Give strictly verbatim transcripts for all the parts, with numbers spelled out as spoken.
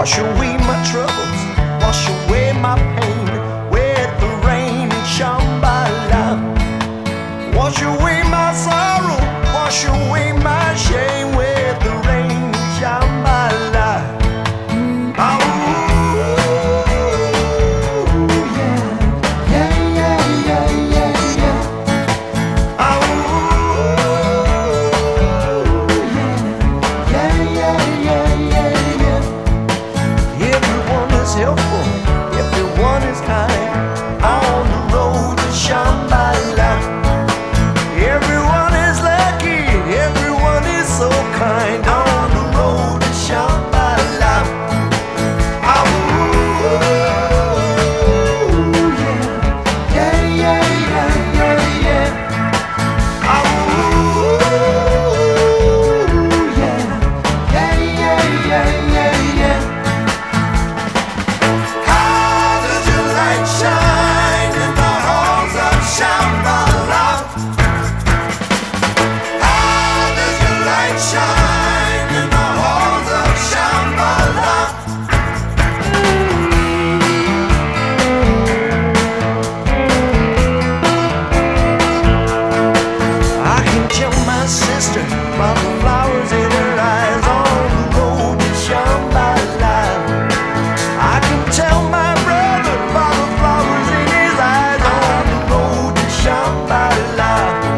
Wash away my troubles, wash away my pain with the rain in Shambhala. Wash away my sorrow, wash away my shame with the rain in Shambhala. Oh, yeah, yeah, yeah, yeah, yeah, yeah. Oh, yeah, yeah, yeah, yeah, yeah. Everyone is helpful, everyone is kind on the road to Shambhala. Everyone is lucky, everyone is so kind on the road to Shambhala. Oh, yeah, yeah, yeah, yeah, yeah. Oh, yeah, yeah, yeah, yeah, yeah, yeah. How does your light shine in the halls of Shambhala? Shine in the halls of Shambhala. I can tell my sister by the flowers in her eyes on the road to Shambhala. I can tell my brother by the flowers in his eyes on the road to Shambhala.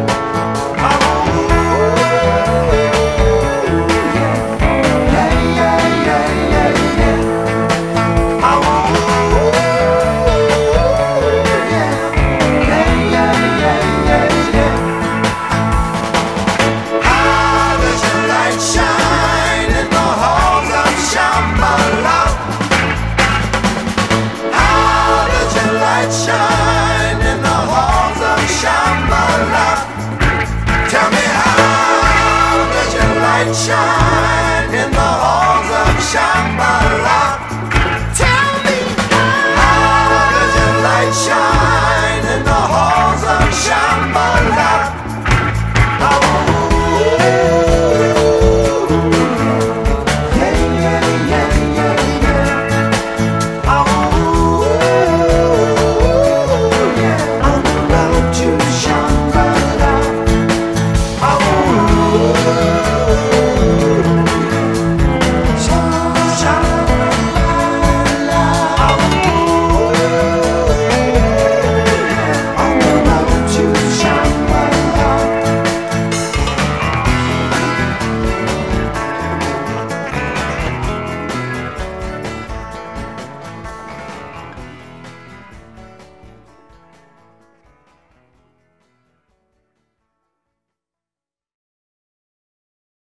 Shine in the halls of Shambhala. Tell me, how does your light shine in the halls of Shambhala?